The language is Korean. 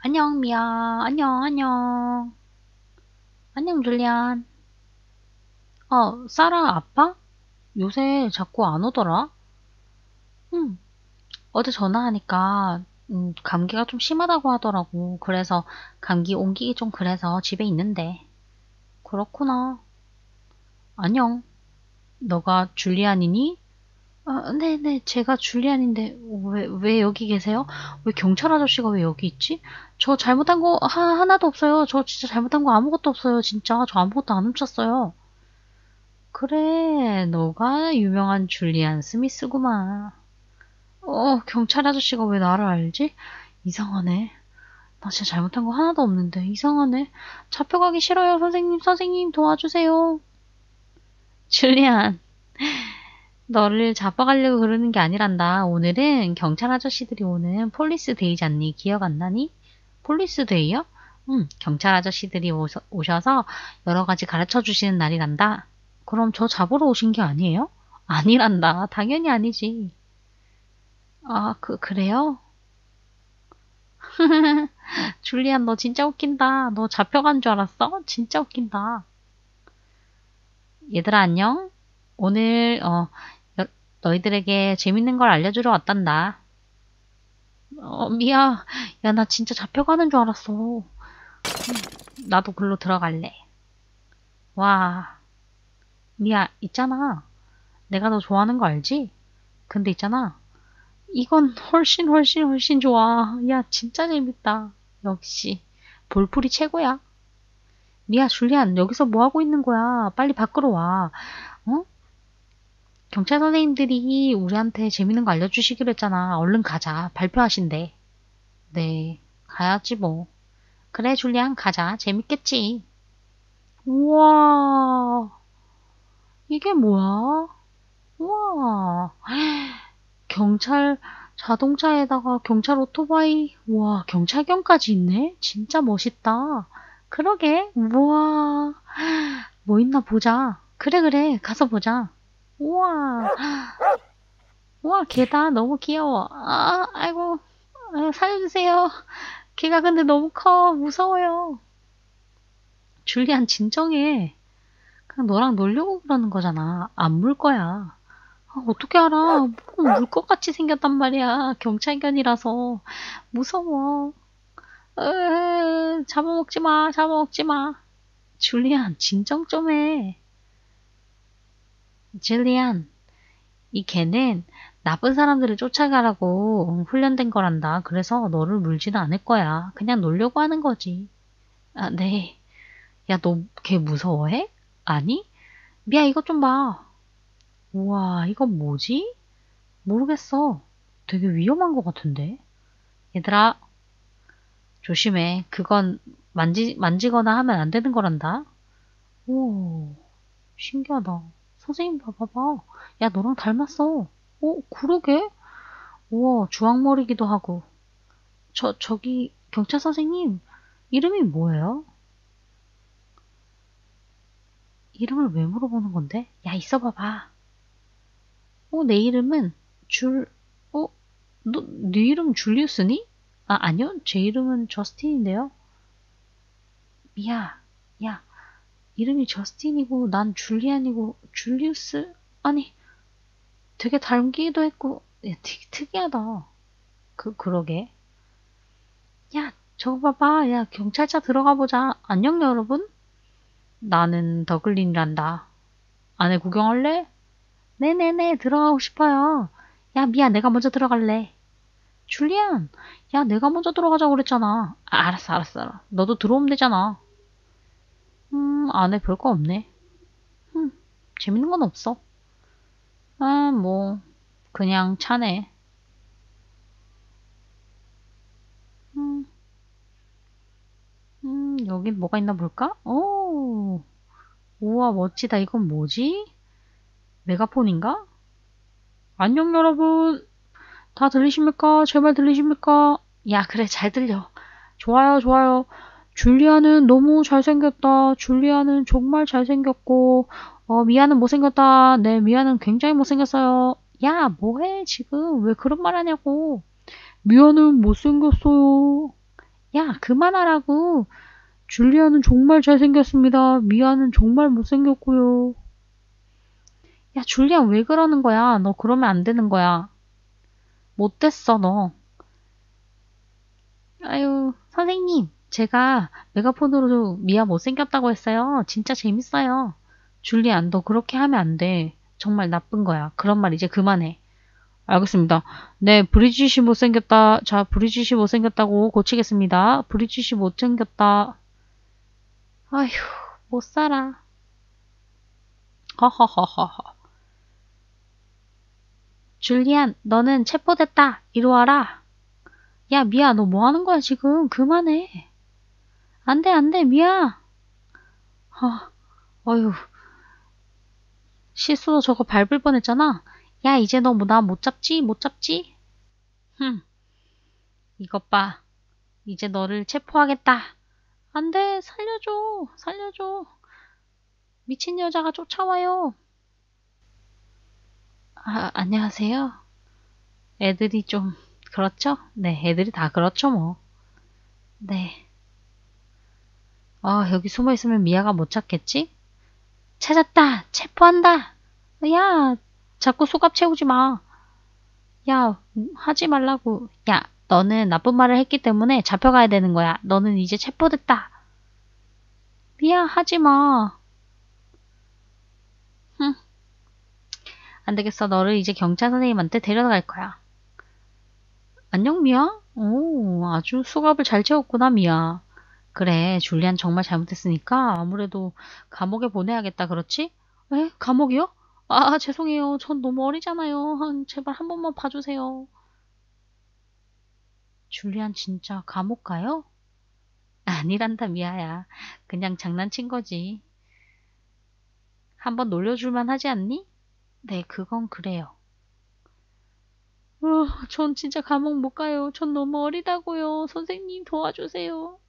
안녕, 미야. 안녕, 안녕. 안녕, 줄리안. 사라 아빠? 요새 자꾸 안 오더라? 응. 어제 전화하니까, 감기가 좀 심하다고 하더라고. 그래서 감기 옮기기 좀 그래서 집에 있는데. 그렇구나. 안녕. 너가 줄리안이니? 네네, 제가 줄리안인데, 왜 여기 계세요? 왜 경찰 아저씨가 왜 여기 있지? 저 잘못한 거 하나도 없어요. 저 진짜 잘못한 거 아무것도 없어요. 진짜. 저 아무것도 안 훔쳤어요. 그래, 너가 유명한 줄리안 스미스구만. 경찰 아저씨가 왜 나를 알지? 이상하네. 나 진짜 잘못한 거 하나도 없는데, 이상하네. 잡혀가기 싫어요, 선생님, 선생님, 도와주세요. 줄리안, 너를 잡아가려고 그러는 게 아니란다. 오늘은 경찰 아저씨들이 오는 폴리스 데이잖니. 기억 안 나니? 폴리스 데이요? 응, 경찰 아저씨들이 오셔서 여러 가지 가르쳐 주시는 날이란다. 그럼 저 잡으러 오신 게 아니에요? 아니란다. 당연히 아니지. 그래요? 줄리안, 너 진짜 웃긴다. 너 잡혀간 줄 알았어? 진짜 웃긴다. 얘들아, 안녕? 오늘, 너희들에게 재밌는 걸 알려주러 왔단다. 미야. 야, 나 진짜 잡혀가는 줄 알았어. 나도 글로 들어갈래. 와, 미야, 있잖아. 내가 너 좋아하는 거 알지? 근데 있잖아. 이건 훨씬 훨씬 훨씬 좋아. 야, 진짜 재밌다. 역시. 볼풀이 최고야. 미야, 줄리안, 여기서 뭐 하고 있는 거야? 빨리 밖으로 와. 어? 경찰 선생님들이 우리한테 재밌는 거 알려주시기로 했잖아. 얼른 가자. 발표하신대. 네, 가야지 뭐. 그래, 줄리안, 가자. 재밌겠지. 우와, 이게 뭐야? 우와, 경찰 자동차에다가 경찰 오토바이, 우와, 경찰견까지 있네? 진짜 멋있다. 그러게, 우와, 뭐 있나 보자. 그래, 그래, 가서 보자. 우와, 우와, 개다. 너무 귀여워. 아이고, 살려주세요. 걔가 근데 너무 커. 무서워요. 줄리안, 진정해. 그냥 너랑 놀려고 그러는 거잖아. 안 물 거야. 어떻게 알아? 물 것 같이 생겼단 말이야. 경찰견이라서. 무서워. 잡아먹지 마, 잡아먹지 마. 줄리안, 진정 좀 해. 줄리안, 이 개는 나쁜 사람들을 쫓아가라고 훈련된 거란다. 그래서 너를 물지는 않을 거야. 그냥 놀려고 하는 거지. 네. 야, 너 걔 무서워해? 아니? 미야, 이것 좀 봐. 우와, 이건 뭐지? 모르겠어. 되게 위험한 것 같은데. 얘들아, 조심해. 그건 만지거나 하면 안 되는 거란다. 오, 신기하다. 선생님 봐봐봐. 야, 너랑 닮았어. 그러게? 우와, 주황머리기도 하고. 저기, 경찰 선생님, 이름이 뭐예요? 이름을 왜 물어보는 건데? 야, 있어 봐봐. 내 이름은 줄, 어, 네 이름 줄리우스니? 아니요. 제 이름은 저스틴인데요. 미야, 야, 이름이 저스틴이고, 난 줄리안이고, 줄리우스? 아니, 되게 닮기도 했고, 야, 되게 특이하다. 그러게. 야, 저거 봐봐. 야, 경찰차 들어가 보자. 안녕, 여러분. 나는 더글린이란다. 안에 구경할래? 네네네, 들어가고 싶어요. 야, 미야, 내가 먼저 들어갈래. 줄리안, 야, 내가 먼저 들어가자고 그랬잖아. 알았어, 알았어. 너도 들어오면 되잖아. 안에 별거 없네. 음, 재밌는 건 없어. 뭐, 그냥 차네. 음, 여긴 뭐가 있나 볼까? 우와, 멋지다. 이건 뭐지? 메가폰인가? 안녕, 여러분. 다 들리십니까? 제 말 들리십니까? 야, 그래, 잘 들려. 좋아요, 좋아요. 줄리아는 너무 잘생겼다. 줄리아는 정말 잘생겼고, 미아는 못생겼다. 네, 미아는 굉장히 못생겼어요. 야, 뭐해, 지금. 왜 그런 말 하냐고. 미아는 못생겼어요. 야, 그만하라고. 줄리아는 정말 잘생겼습니다. 미아는 정말 못생겼고요. 야, 줄리아 왜 그러는 거야? 너 그러면 안 되는 거야. 못됐어, 너. 아유, 선생님. 제가 메가폰으로 미아 못생겼다고 했어요. 진짜 재밌어요. 줄리안, 너 그렇게 하면 안 돼. 정말 나쁜 거야. 그런 말 이제 그만해. 알겠습니다. 네, 브리짓이 못생겼다. 자, 브리짓이 못생겼다고 고치겠습니다. 브리짓이 못생겼다. 아휴, 못 살아. 허허허허허. 줄리안, 너는 체포됐다. 이리 와라. 야, 미아, 너 뭐 하는 거야, 지금? 그만해. 안 돼, 안 돼, 미아. 어휴, 실수로 저거 밟을 뻔했잖아. 야, 이제 너 뭐 나 못 잡지? 못 잡지? 흠, 이것 봐. 이제 너를 체포하겠다. 안 돼, 살려줘. 살려줘. 미친 여자가 쫓아와요. 아, 안녕하세요. 애들이 좀, 그렇죠? 네, 애들이 다 그렇죠, 뭐. 네. 여기 숨어 있으면 미아가 못 찾겠지? 찾았다! 체포한다! 야, 자꾸 수갑 채우지 마. 야, 하지 말라고. 야, 너는 나쁜 말을 했기 때문에 잡혀가야 되는 거야. 너는 이제 체포됐다. 미아, 하지 마. 흠, 안 되겠어. 너를 이제 경찰 선생님한테 데려갈 거야. 안녕, 미아? 오, 아주 수갑을 잘 채웠구나, 미아. 그래, 줄리안 정말 잘못했으니까 아무래도 감옥에 보내야겠다, 그렇지? 에? 감옥이요? 아, 죄송해요. 전 너무 어리잖아요. 제발 한 번만 봐주세요. 줄리안 진짜 감옥 가요? 아니란다, 미아야. 그냥 장난친 거지. 한번 놀려줄만 하지 않니? 네, 그건 그래요. 전 진짜 감옥 못 가요. 전 너무 어리다고요. 선생님 도와주세요.